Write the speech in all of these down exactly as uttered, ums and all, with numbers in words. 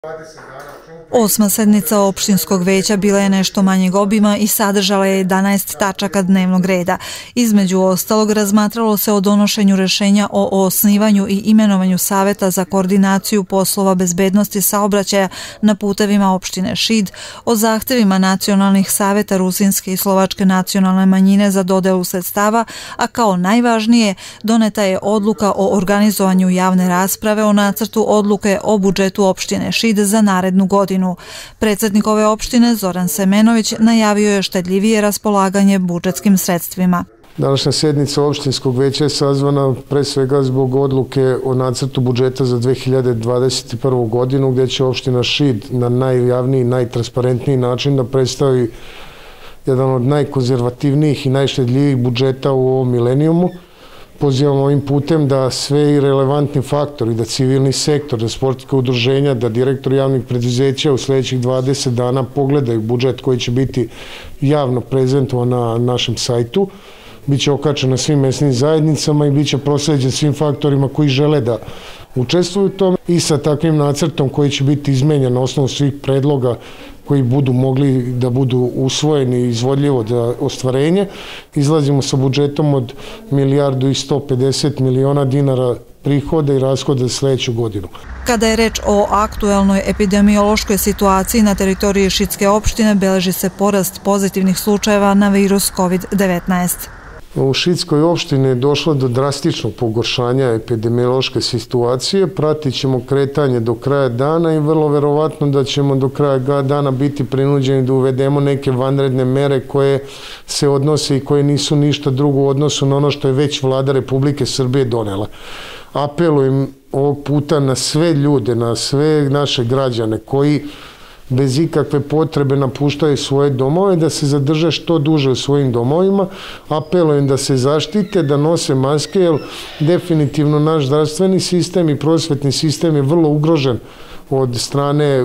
Osma sednica opštinskog veća bila je nešto manjeg obima i sadržala je jedanaest tačaka dnevnog reda. Između ostalog, razmatralo se o donošenju rešenja o osnivanju i imenovanju Saveta za koordinaciju poslova bezbednosti saobraćaja na putevima opštine Šid, o zahtevima nacionalnih saveta rusinske i slovačke nacionalne manjine za dodelu sredstava, a kao najvažnije doneta je odluka o organizovanju javne rasprave o nacrtu odluke o budžetu opštine Šid za narednu godinu. Predsednik ove opštine Zoran Semenović najavio je štedljivije raspolaganje budžetskim sredstvima. Današnja sednica opštinskog veća je sazvana pre svega zbog odluke o nacrtu budžeta za dve hiljade dvadeset prvu. godinu, gdje će opština Šid na najjavniji, najtransparentniji način da predstavi jedan od najkonzervativnijih i najštedljivijih budžeta u ovom milenijumu. Pozivamo ovim putem da sve i relevantni faktori, da civilni sektor, da sportska udruženja, da direktor javnih preduzeća u sljedećih dvadeset dana pogledaju budžet koji će biti javno prezentovan na našem sajtu. Biće okačen na svim mesnim zajednicama i biće prosleđen svim faktorima koji žele da učestvuju u tome. I sa takvim nacrtom koji će biti izmenjen na osnovu svih predloga koji budu mogli da budu usvojeni i izvodljivo za ostvarenje, izlazimo sa budžetom od milijardu i sto pedeset miliona dinara prihoda i rashoda za sljedeću godinu. Kada je reč o aktuelnoj epidemiološkoj situaciji na teritoriji Šidske opštine, beleži se porast pozitivnih slučajeva na virus kovid devetnaest. U Šidskoj opštini je došlo do drastičnog pogoršanja epidemiološke situacije. Pratit ćemo kretanje do kraja dana i vrlo verovatno da ćemo do kraja dana biti prinuđeni da uvedemo neke vanredne mere koje se odnose i koje nisu ništa drugo u odnosu na ono što je već vlada Republike Srbije donela. Apelujem ovog puta na sve ljude, na sve naše građane koji bez ikakve potrebe napuštaju svoje domove, da se zadrže što duže u svojim domovima. Apelujem da se zaštite, da nose maske, jer definitivno naš zdravstveni sistem i prosvetni sistem je vrlo ugrožen od strane e,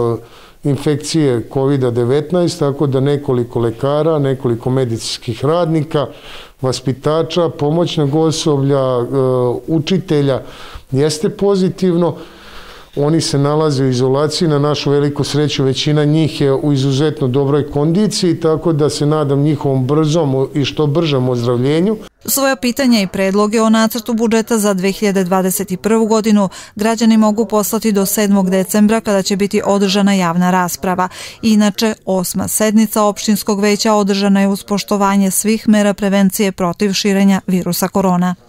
infekcije kovid devetnaest, tako da nekoliko lekara, nekoliko medicinskih radnika, vaspitača, pomoćnog osoblja, e, učitelja jeste pozitivno. Oni se nalaze u izolaciji, na našu veliku sreću većina njih je u izuzetno dobroj kondiciji, tako da se nadam njihovom brzom i što bržem ozdravljenju. Svoja pitanja i predloge o nacrtu budžeta za dve hiljade dvadeset prvu. godinu građani mogu poslati do sedmog decembra kada će biti održana javna rasprava. Inače, osma sednica opštinskog veća održana je uz poštovanje svih mera prevencije protiv širenja virusa korona.